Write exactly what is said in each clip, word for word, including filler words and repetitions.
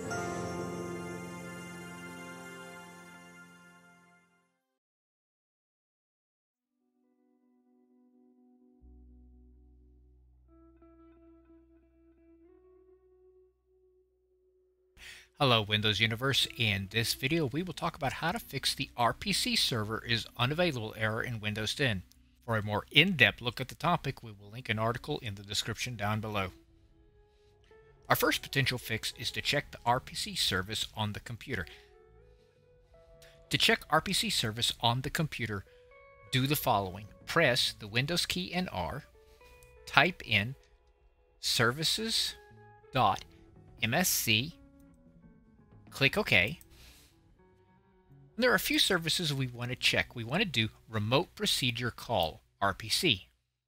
Hello Windows Universe. In this video we will talk about how to fix the R P C server is unavailable error in Windows ten. For a more in-depth look at the topic, we will link an article in the description down below. Our first potential fix is to check the R P C service on the computer. To check R P C service on the computer, do the following. Press the Windows key and R, type in services dot M S C, click OK. There are a few services we want to check. We want to do Remote Procedure Call, R P C.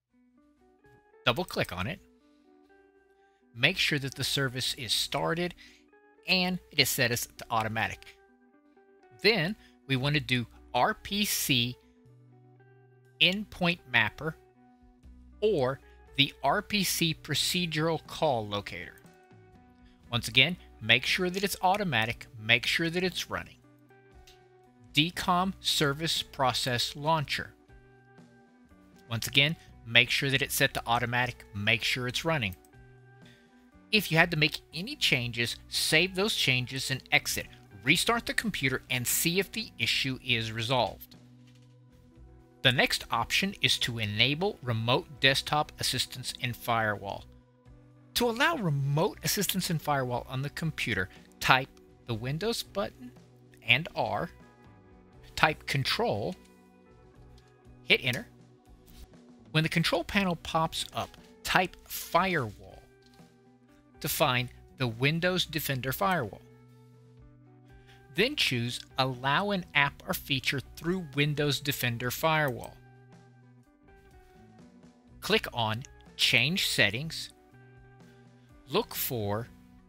Double click on it. Make sure that the service is started and it is set as to automatic. Then we want to do R P C Endpoint Mapper or the R P C Procedural Call Locator. Once again, make sure that it's automatic, make sure that it's running. D COM Service Process Launcher. Once again, make sure that it's set to automatic, make sure it's running. If you had to make any changes, save those changes and exit. Restart the computer and see if the issue is resolved. The next option is to enable Remote Desktop Assistance in Firewall. To allow remote assistance in Firewall on the computer, type the Windows button and R, type Control, hit Enter. When the control panel pops up, type Firewall to find the Windows Defender Firewall. Then choose Allow an app or feature through Windows Defender Firewall. Click on Change Settings. Look for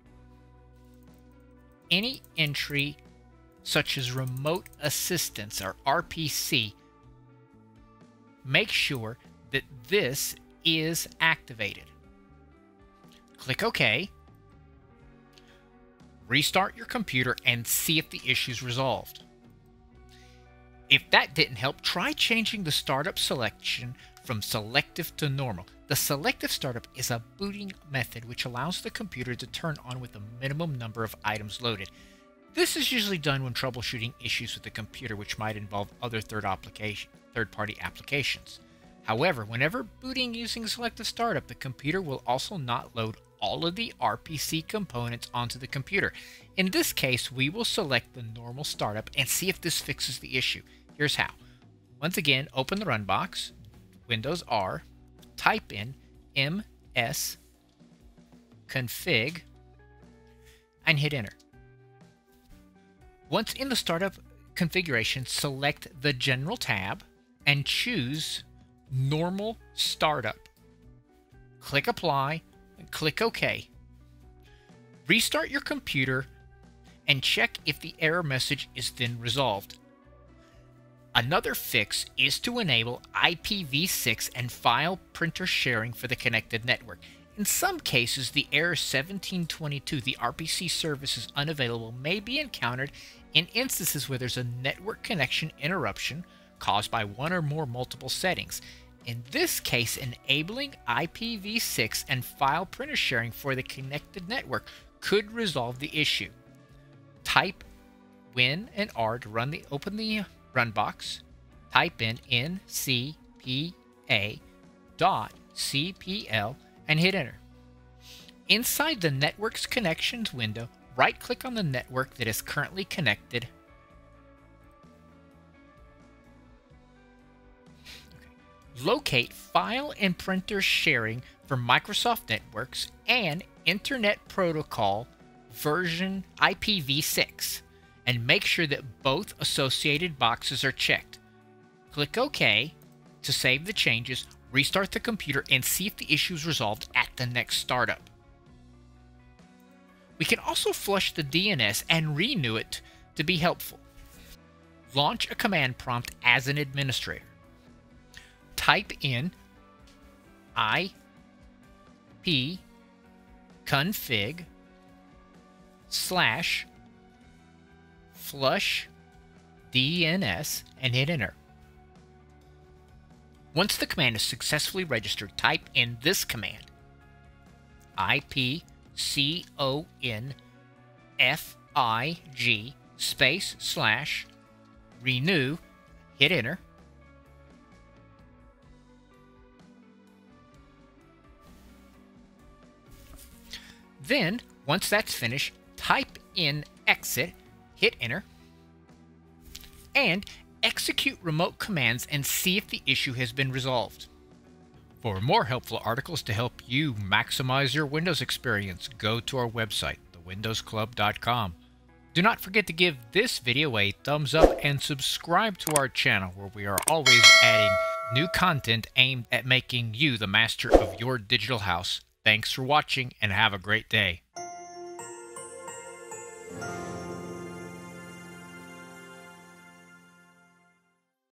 any entry such as Remote Assistance or R P C. Make sure that this is activated. Click OK. Restart your computer and see if the issue is resolved. If that didn't help, try changing the startup selection from selective to normal. The selective startup is a booting method which allows the computer to turn on with a minimum number of items loaded. This is usually done when troubleshooting issues with the computer which might involve other third application, third-party applications. However, whenever booting using selective startup, the computer will also not load all of the R P C components onto the computer. In this case, we will select the normal startup and see if this fixes the issue. Here's how. Once again, open the run box, Windows R, type in ms config and hit enter. Once in the startup configuration, select the General tab and choose Normal Startup. Click Apply and click OK. Restart your computer and check if the error message is then resolved. Another fix is to enable I P v six and file printer sharing for the connected network. In some cases, the error seventeen twenty-two, the R P C service is unavailable, may be encountered in instances where there's a network connection interruption caused by one or more multiple settings. In this case, enabling I P v six and file printer sharing for the connected network could resolve the issue. Type Win and R to run the open the run box. Type in ncpa dot cpl and hit enter. Inside the Network's Connections window, right-click on the network that is currently connected. Locate File and Printer Sharing for Microsoft Networks and Internet Protocol version I P v six, and make sure that both associated boxes are checked. Click OK to save the changes, restart the computer, and see if the issue is resolved at the next startup. We can also flush the D N S and renew it to be helpful. Launch a command prompt as an administrator. Type in I P config slash flush D N S and hit enter. Once the command is successfully registered, type in this command: I P C O N F I G space slash renew, hit enter. Then, once that's finished, type in exit, hit enter, and execute remote commands and see if the issue has been resolved. For more helpful articles to help you maximize your Windows experience, go to our website, the windows club dot com. Do not forget to give this video a thumbs up and subscribe to our channel, where we are always adding new content aimed at making you the master of your digital house. Thanks for watching and have a great day.